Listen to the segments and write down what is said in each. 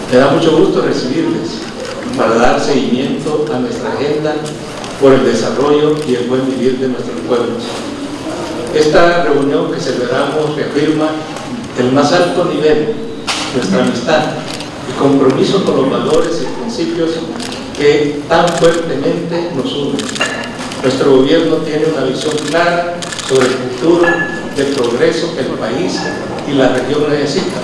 Me da mucho gusto recibirles para dar seguimiento a nuestra agenda por el desarrollo y el buen vivir de nuestros pueblos. Esta reunión que celebramos reafirma el más alto nivel, nuestra amistad y compromiso con los valores y principios que tan fuertemente nos unen. Nuestro gobierno tiene una visión clara sobre el futuro de progreso que el país y la región necesitan.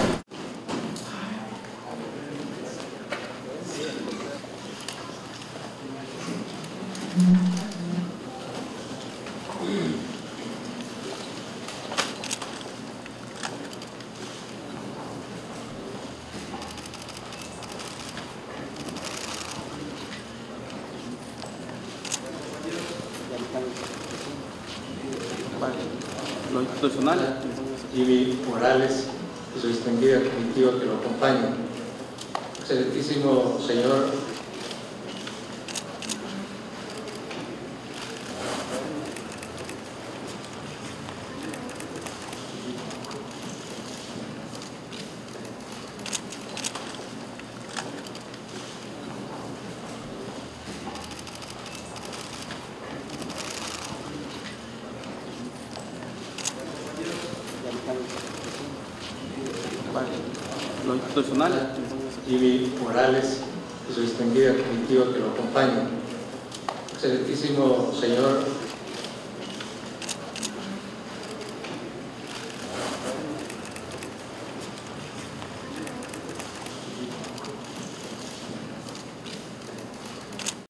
Lo institucional. Jimmy Morales y su distinguida comitiva que lo acompañan. Excelentísimo señor Lo institucional. Jimmy Morales y su distinguida comitiva que lo acompañan. Excelentísimo señor